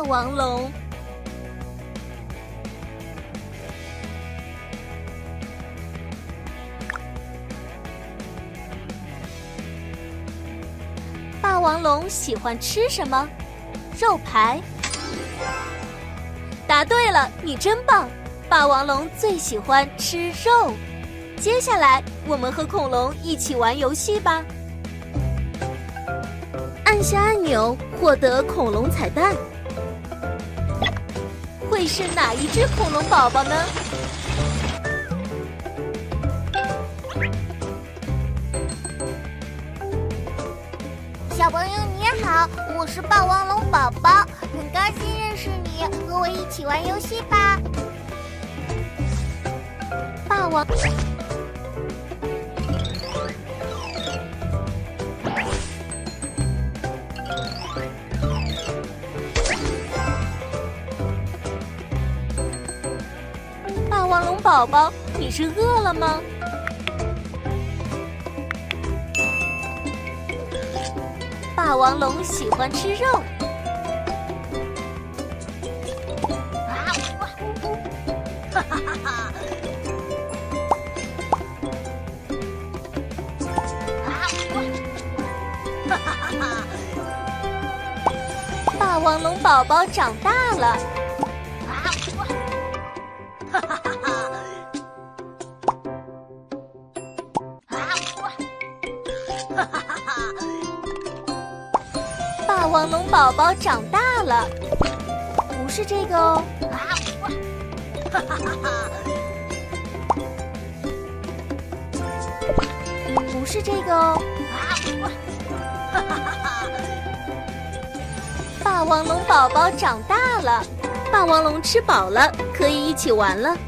王龙。霸王龙喜欢吃什么？肉排。答对了，你真棒！霸王龙最喜欢吃肉。接下来，我们和恐龙一起玩游戏吧。按下按钮，获得恐龙彩蛋。会是哪一只恐龙宝宝呢？ 小朋友你好，我是霸王龙宝宝，很高兴认识你，和我一起玩游戏吧。 霸王。霸王龙宝宝，你是饿了吗？霸王龙喜欢吃肉。 哈哈哈哈！ 哈哈哈哈！霸王龙宝宝长大了。 哈哈哈哈！哈哈哈哈！ 霸王龙宝宝长大了，不是这个哦。 哈哈哈哈！ 不是这个哦。 哈哈哈哈！ 霸王龙宝宝长大了，霸王龙吃饱了，可以一起玩了。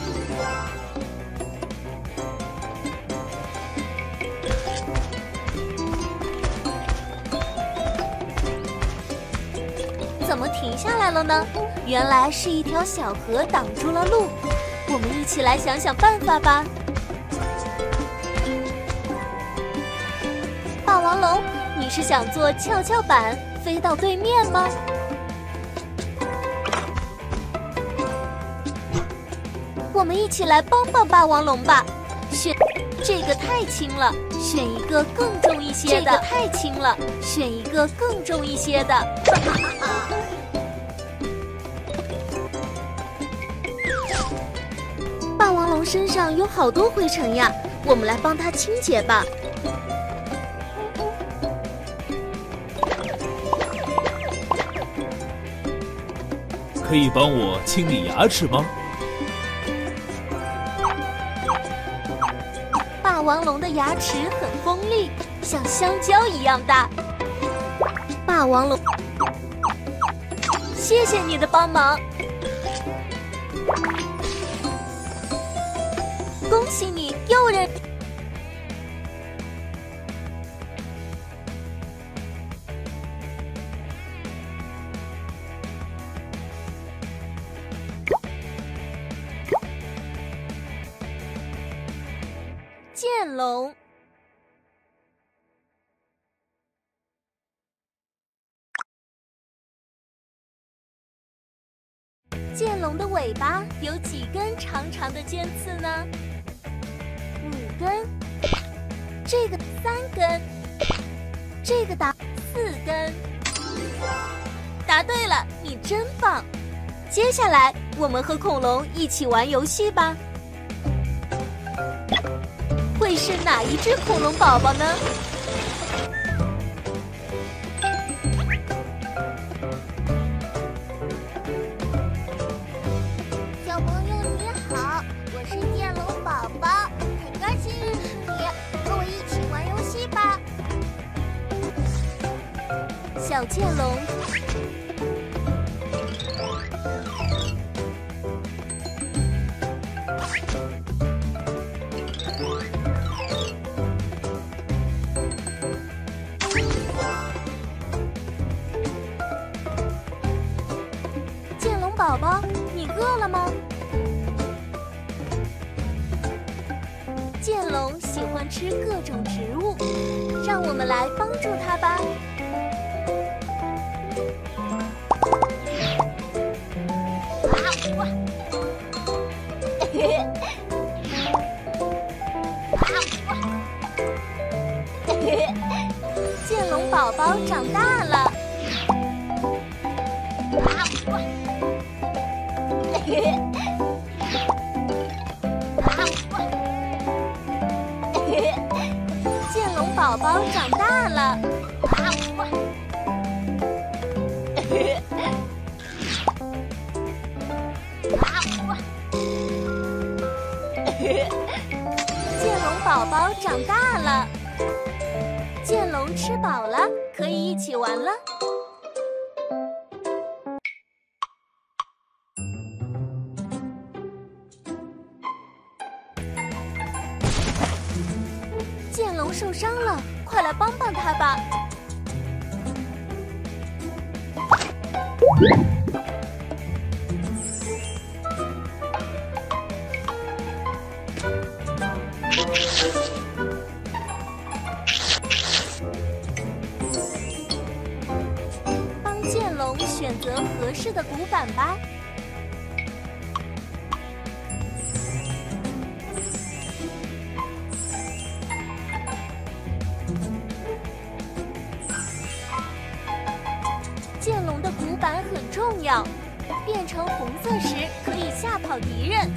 怎么停下来了呢？原来是一条小河挡住了路。我们一起来想想办法吧。霸王龙，你是想做跷跷板飞到对面吗？我们一起来帮帮霸王龙吧。选这个太轻了，选一个更重一些的。这个太轻了，选一个更重一些的。霸王龙身上有好多灰尘呀，我们来帮它清洁吧。 可以帮我清理牙齿吗？ 霸王龙的牙齿很锋利，像香蕉一样大。霸王龙，谢谢你的帮忙。恭喜你又认。剑龙。剑龙的尾巴有几根长长的尖刺呢？5根，这个3根，这个4根。答对了，你真棒！接下来我们和恐龙一起玩游戏吧。会是哪一只恐龙宝宝呢？ 小朋友你好，我是剑龙宝宝，很高兴认识你，和我一起玩游戏吧。 小剑龙。宝宝，你饿了吗？剑龙喜欢吃各种植物，让我们来帮助它吧。 剑龙宝宝长大了。剑龙宝宝长大了。剑龙宝宝长大了。剑龙吃饱了，可以一起玩了。剑龙受伤了，快来帮帮他吧！帮剑龙选择合适的骨板吧。剑龙的骨板很重要，变成红色时可以吓跑敌人。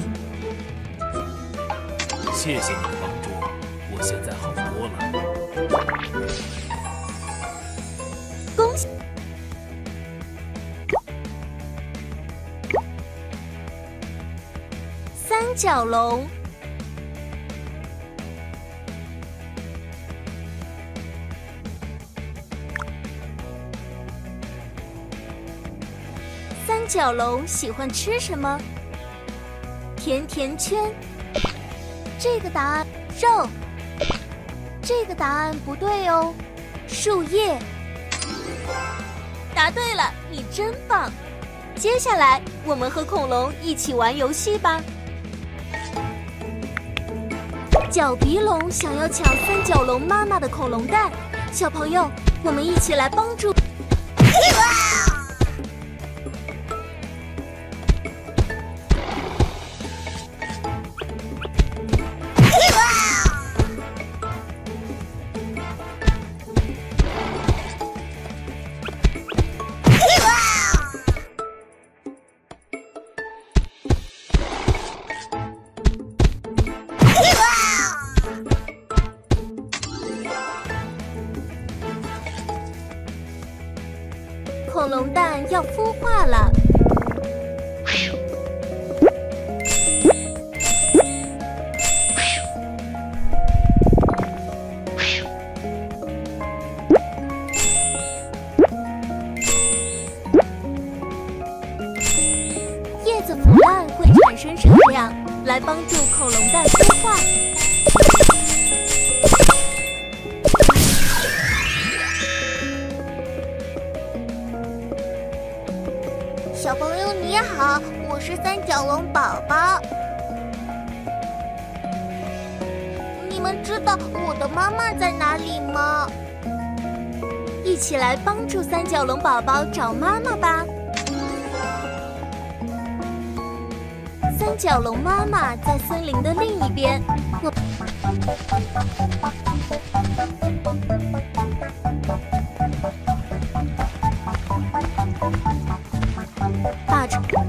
谢谢你的帮助，我现在好多了。 恭喜！三角龙。三角龙喜欢吃什么？甜甜圈。这个答案肉。这个答案不对哦，树叶。答对了，你真棒！接下来我们和恐龙一起玩游戏吧。角鼻龙想要抢三角龙妈妈的恐龙蛋，小朋友，我们一起来帮助。恐龙蛋要孵化了，叶子腐烂会产生热量，来帮助恐龙蛋孵化。 小朋友你好，我是三角龙宝宝。你们知道我的妈妈在哪里吗？ 一起来帮助三角龙宝宝找妈妈吧。三角龙妈妈在森林的另一边。把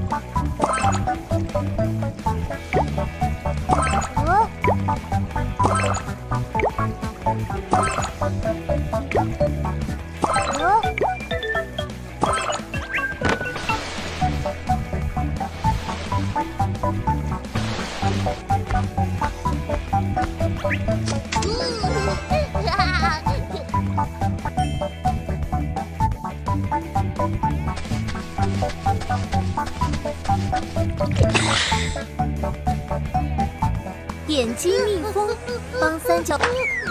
眼睛蜜蜂帮三角。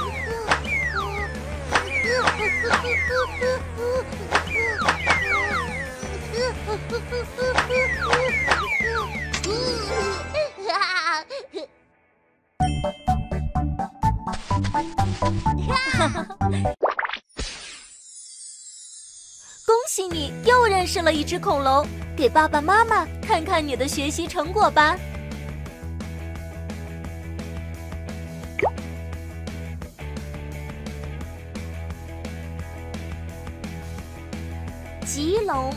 恭喜你又认识了一只恐龙，给爸爸妈妈看看你的学习成果吧。 龙。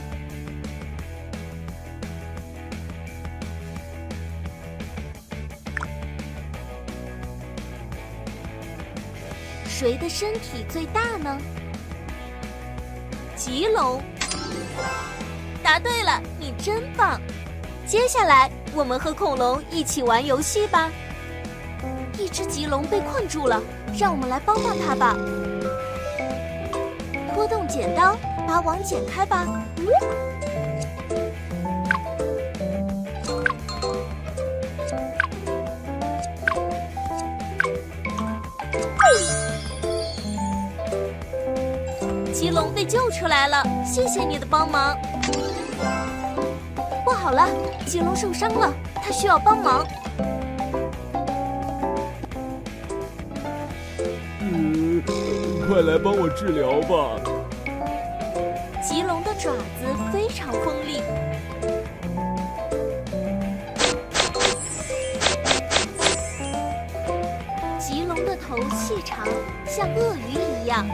谁的身体最大呢？棘龙。答对了，你真棒！接下来，我们和恐龙一起玩游戏吧。一只棘龙被困住了，让我们来帮帮它吧。拖动剪刀，把网剪开吧。棘龙被救出来了，谢谢你的帮忙。不好了，棘龙受伤了，它需要帮忙。 快来帮我治疗吧！ 棘龙的爪子非常锋利，棘龙的头细长，像鳄鱼一样。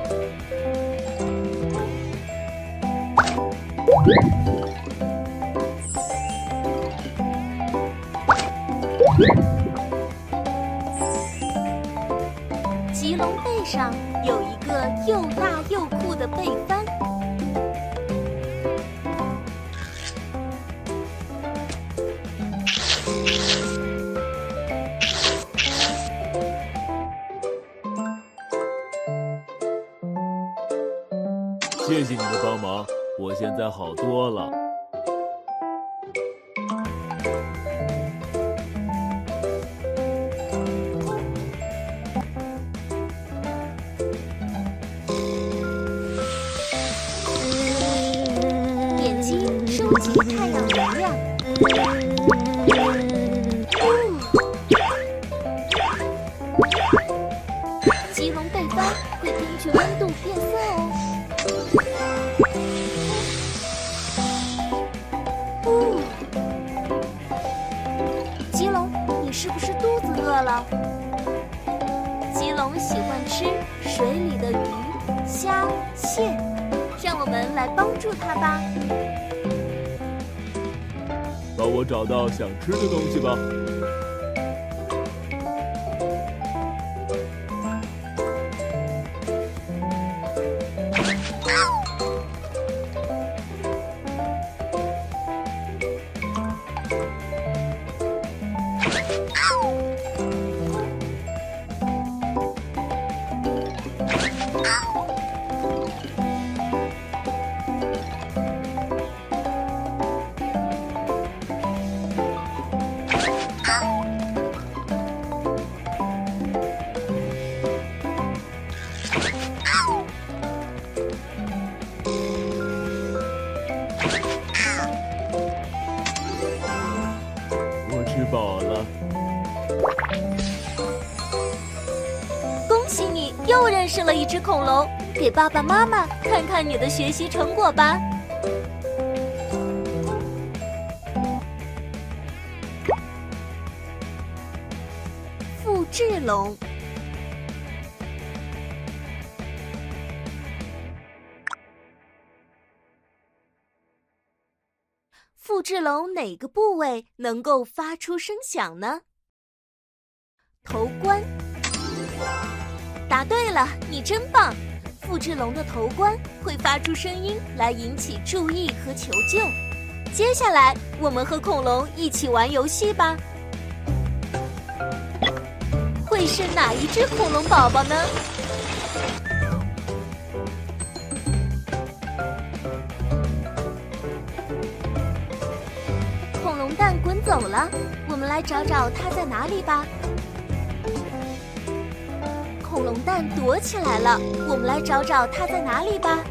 棘龙背上有一个又大又酷的背帆。 谢谢你的帮忙，我现在好多了。 点击收集太阳能量。棘龙背帆会根据温度变色哦。棘龙，你是不是肚子饿了？棘龙喜欢吃水里的鱼、虾、蟹，让我们来帮助它吧。 帮我找到想吃的东西吧。我吃饱了。 恭喜你又认识了一只恐龙，给爸爸妈妈看看你的学习成果吧。复制龙。复制龙哪个部位能够发出声响呢？头冠。答对了，你真棒！复制龙的头冠会发出声音来引起注意和求救。接下来，我们和恐龙一起玩游戏吧。会是哪一只恐龙宝宝呢？恐龙蛋滚走了，我们来找找它在哪里吧。恐龙蛋躲起来了，我们来找找它在哪里吧。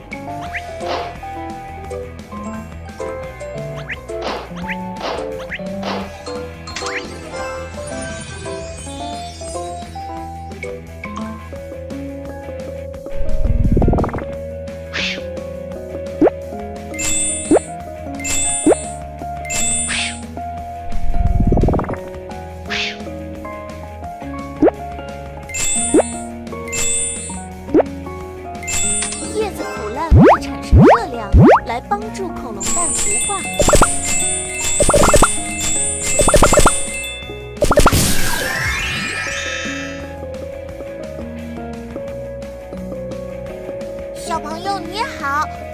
叶子腐烂会产生热量，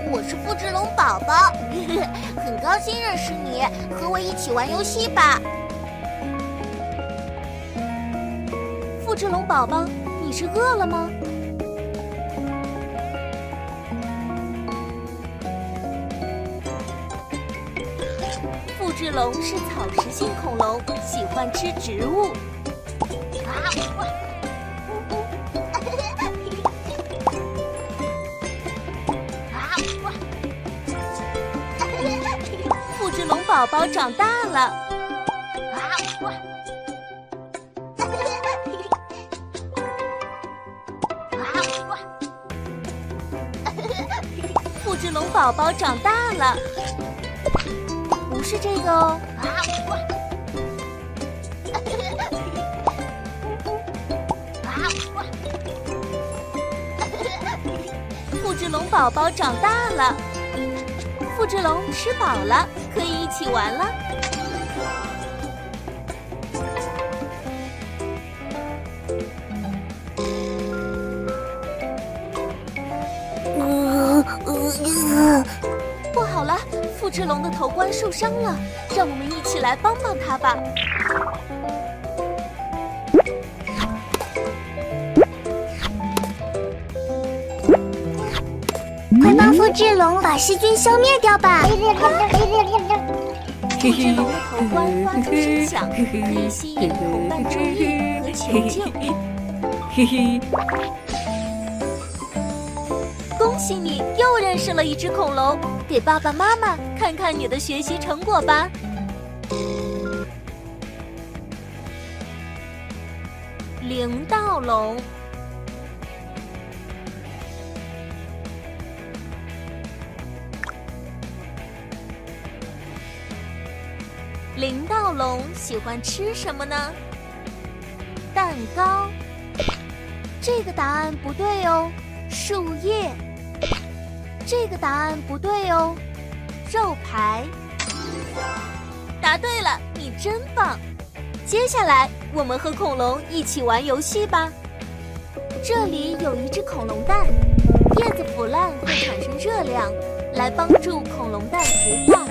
我是富智龙宝宝，很高兴认识你，和我一起玩游戏吧。 富智龙宝宝，你是饿了吗？富智龙是草食性恐龙，喜欢吃植物。富智龙宝宝长大了。富智龙宝宝长大了，不是这个哦。富智龙宝宝长大了，富智龙吃饱了，可以一起玩了。不好了，富智龙的头冠受伤了，让我们一起来帮帮他吧。 快帮富智龙把细菌消灭掉吧！ 富智龙的头冠发出声响，可以吸引同伴注意和求救。恭喜你又认识了一只恐龙，给爸爸妈妈看看你的学习成果吧。灵盗龙。灵盗龙喜欢吃什么呢？蛋糕。这个答案不对哦。树叶。这个答案不对哦。肉排。答对了，你真棒！接下来我们和恐龙一起玩游戏吧。这里有一只恐龙蛋，叶子腐烂会产生热量，来帮助恐龙蛋孵化。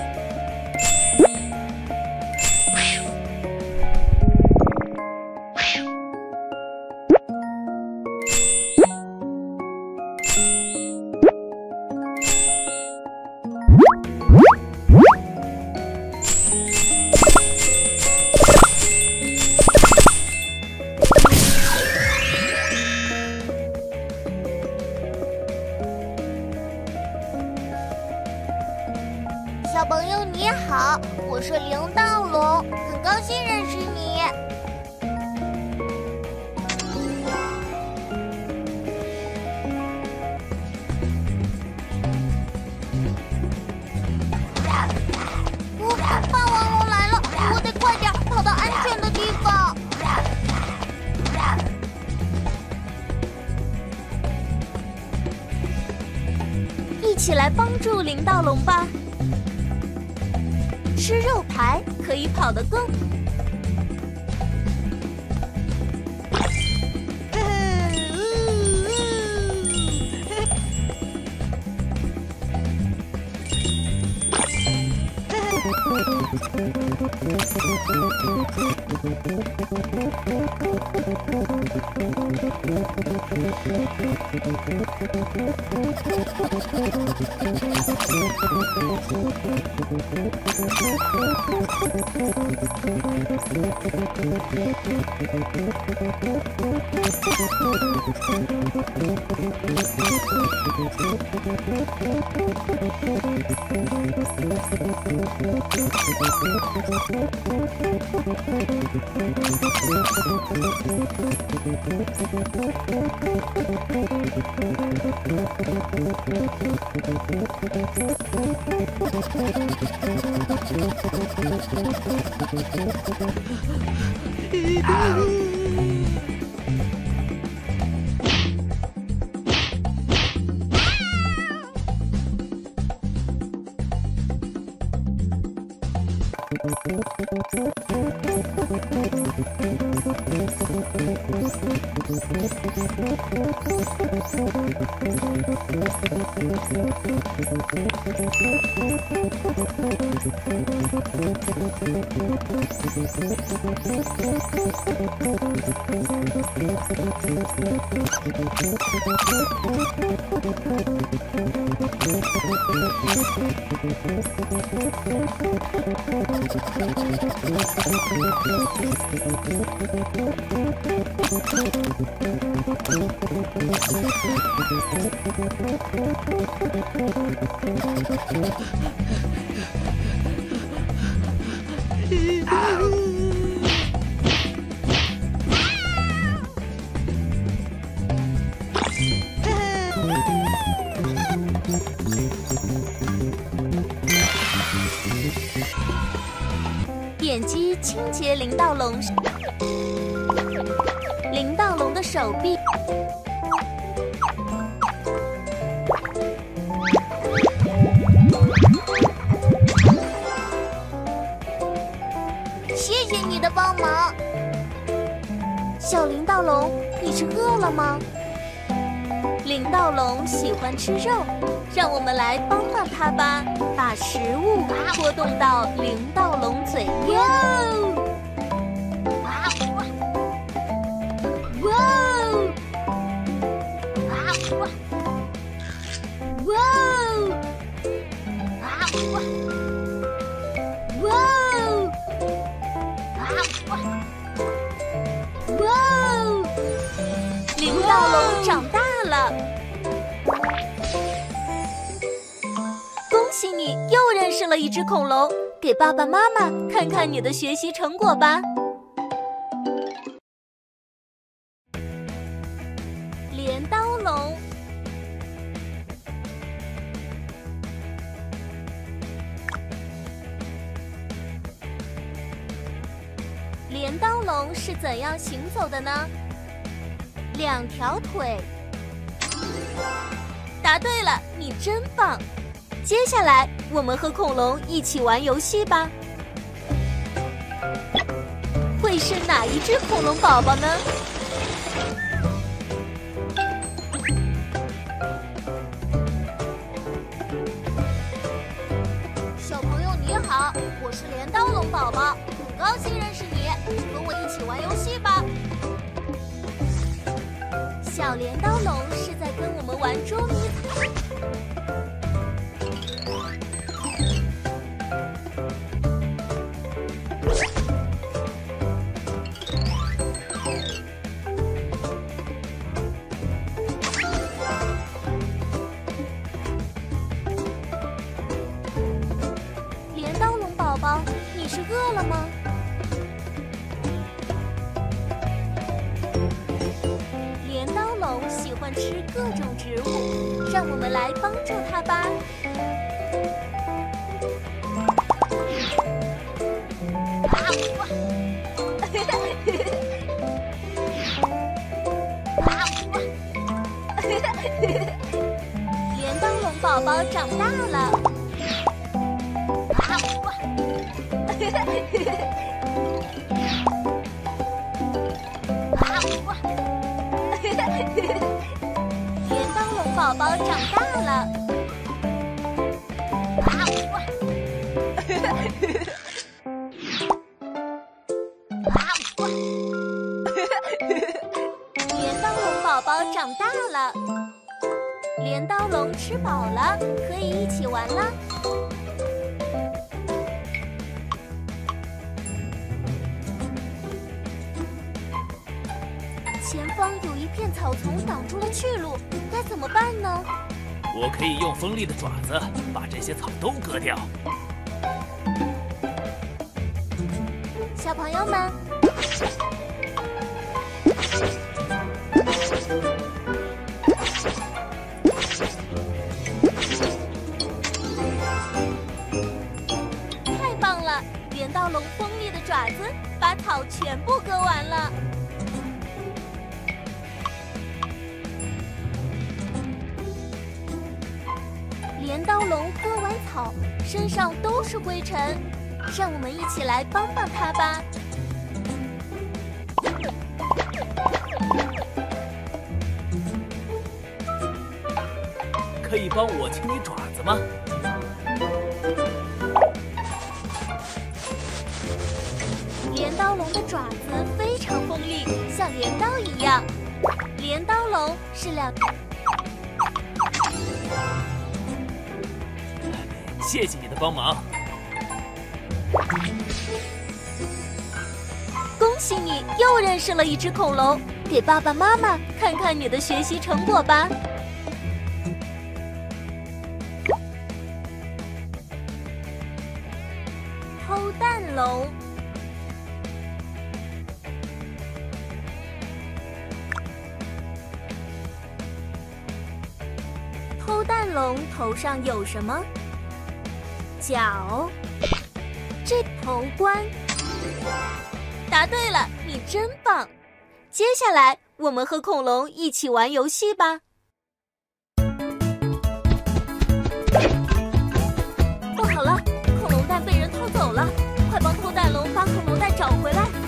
小朋友你好，我是灵盗龙，很高兴认识你。霸王龙来了，我得快点跑到安全的地方。 一起来帮助灵盗龙吧。吃肉排可以跑得更。 点击清洁林道龙，林道龙的手臂。 谢谢你的帮忙。 小林道龙，你是饿了吗？林道龙喜欢吃肉，让我们来帮帮他吧，把食物拖动到林道龙嘴边。 哇林道龙长大了，恭喜你又认识了一只恐龙，给爸爸妈妈看看你的学习成果吧。镰刀龙，镰刀龙是怎样行走的呢？2条腿。答对了，你真棒！接下来我们和恐龙一起玩游戏吧。会是哪一只恐龙宝宝呢？ 小朋友你好，我是镰刀龙宝宝，很高兴认识你，和我一起玩游戏吧。 小镰刀龙是在跟我们玩捉迷藏。镰刀龙宝宝，你是饿了吗？镰刀龙喜欢吃各种植物，让我们来帮助它吧。镰刀龙宝宝长大了。镰刀龙宝宝长大了。镰刀龙宝宝长大了。镰刀龙吃饱了，可以一起玩了。前方有一片草丛挡住了去路，该怎么办呢？ 我可以用锋利的爪子把这些草都割掉。 小朋友们，太棒了！镰刀龙锋利的爪子把草全部割完了。镰刀龙割完草，身上都是灰尘，让我们一起来帮帮它吧。 可以帮我清理爪子吗？ 镰刀龙的爪子非常锋利，像镰刀一样。镰刀龙是两。 谢谢你的帮忙。 恭喜你又认识了一只恐龙，给爸爸妈妈看看你的学习成果吧。偷蛋龙。偷蛋龙头上有什么？角。这头冠。答对了，你真棒！接下来我们和恐龙一起玩游戏吧。不好了，恐龙蛋被人偷走了，快帮偷蛋龙把恐龙蛋找回来。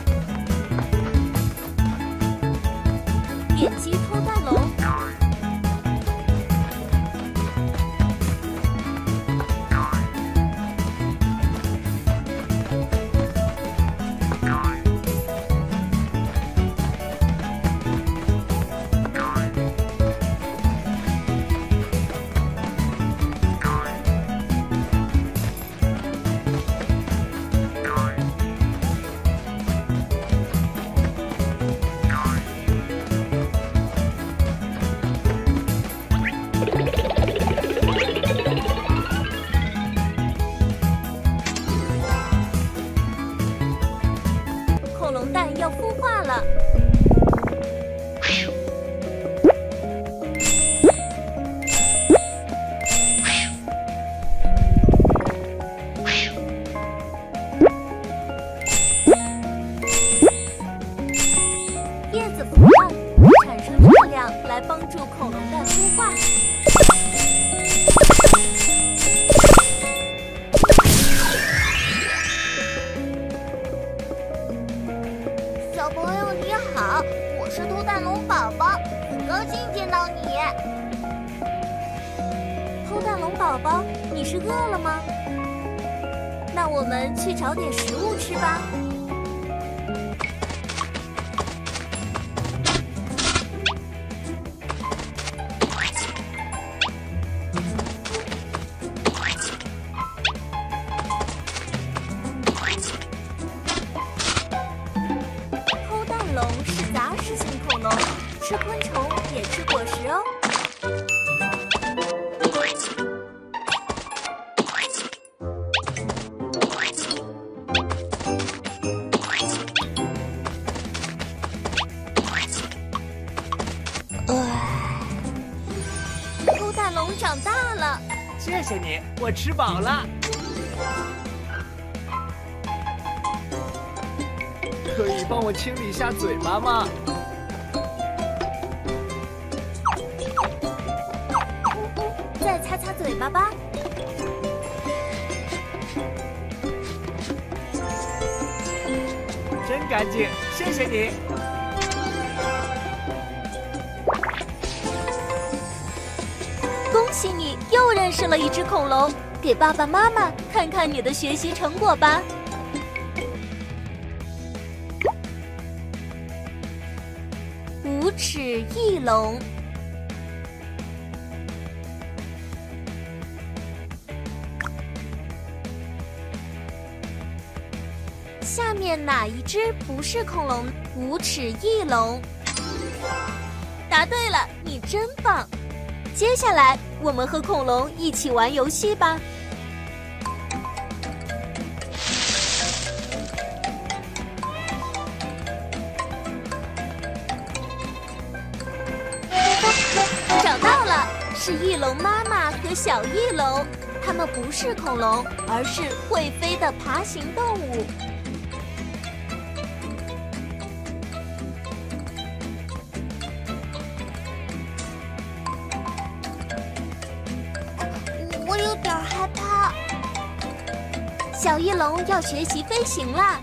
点击偷蛋龙。恐龙蛋要孵化了。叶子腐烂，产生热量来帮助恐龙蛋孵化。 小朋友你好，我是偷蛋龙宝宝，很高兴见到你。 偷蛋龙宝宝，你是饿了吗？那我们去找点食物吃吧。偷蛋龙是杂食性恐龙，吃昆虫也吃果实哦。偷蛋龙长大了， 谢谢你，我吃饱了。可以帮我清理一下嘴巴吗？ 再擦擦嘴巴吧。 真干净，谢谢你。 恭喜你又认识了一只恐龙，给爸爸妈妈看看你的学习成果吧。无齿翼龙。下面哪一只不是恐龙？无齿翼龙。答对了，你真棒！接下来我们和恐龙一起玩游戏吧。找到了，是翼龙妈妈和小翼龙，它们不是恐龙，而是会飞的爬行动物。 我有点害怕。 小翼龙要学习飞行啦！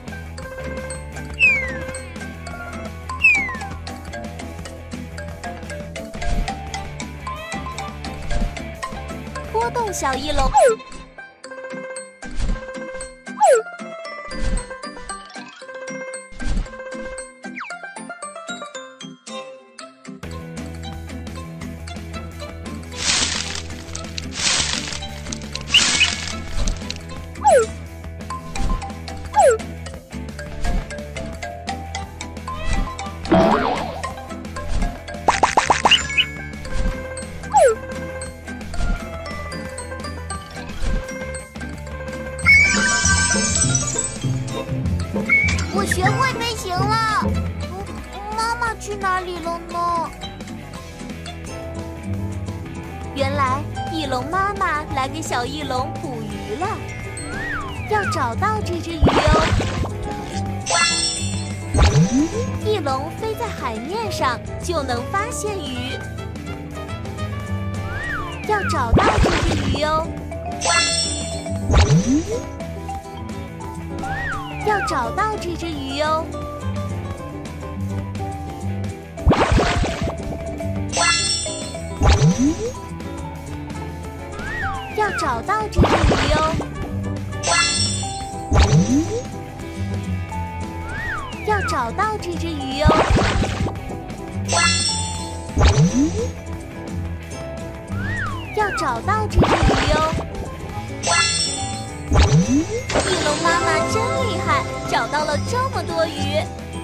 拖动小翼龙。 我学会飞行了。妈妈去哪里了呢？ 原来翼龙妈妈来给小翼龙捕鱼了，要找到这只鱼哦。翼龙飞在海面上就能发现鱼，要找到这只鱼哦。要找到这只鱼哦。要找到这只鱼哦。要找到这只鱼哦。要找到这只鱼哦。翼龙妈妈真厉害，找到了这么多鱼。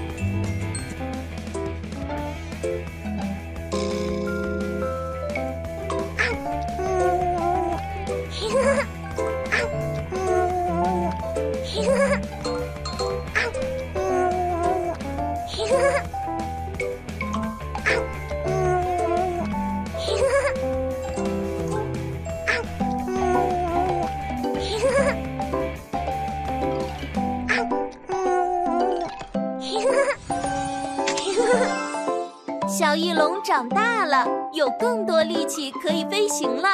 小翼龙长大了，有更多力气可以飞行了。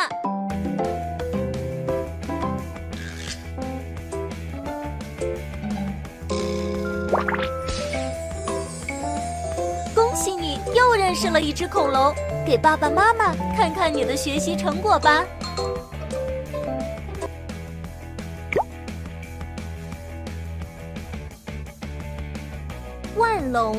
恭喜你又认识了一只恐龙，给爸爸妈妈看看你的学习成果吧。万龙。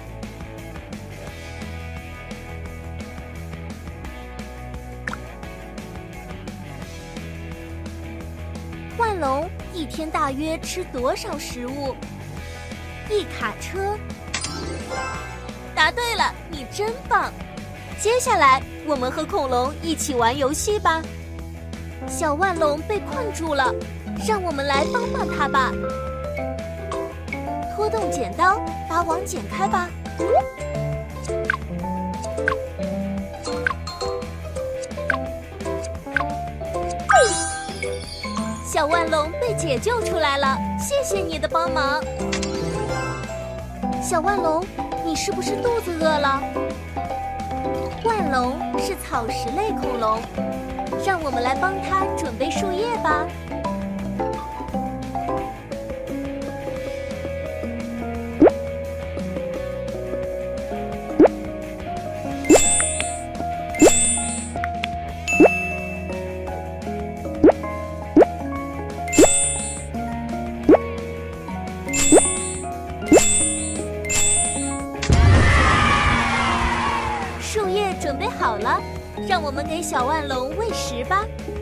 万龙一天大约吃多少食物？一卡车。答对了，你真棒！接下来我们和恐龙一起玩游戏吧。小万龙被困住了，让我们来帮帮它吧。拖动剪刀，把网剪开吧。小万龙被解救出来了，谢谢你的帮忙。小万龙，你是不是肚子饿了？万龙是草食类恐龙，让我们来帮它准备树叶吧。树叶准备好了，让我们给小万龙喂食吧。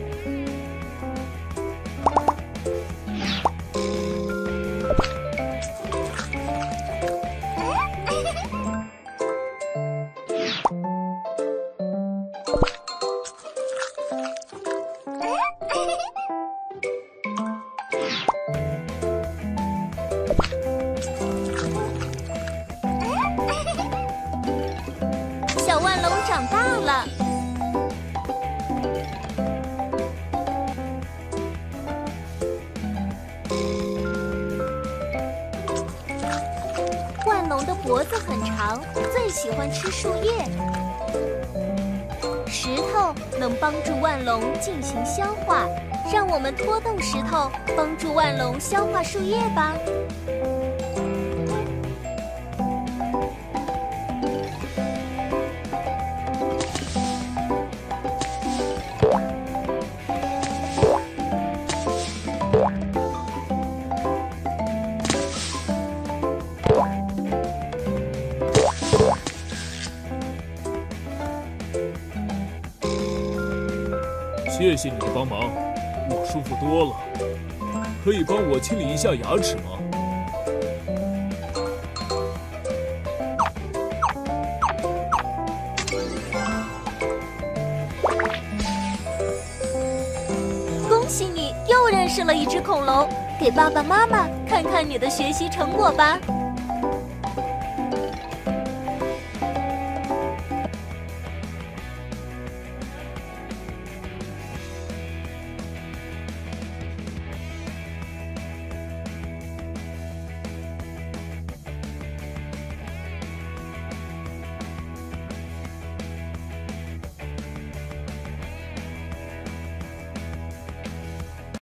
小万龙长大了，万龙的脖子很长，最喜欢吃树叶。石头能帮助万龙进行消化，让我们拖动石头，帮助万龙消化树叶吧。 谢谢你的帮忙，我舒服多了。可以帮我清理一下牙齿吗？ 恭喜你又认识了一只恐龙，给爸爸妈妈看看你的学习成果吧。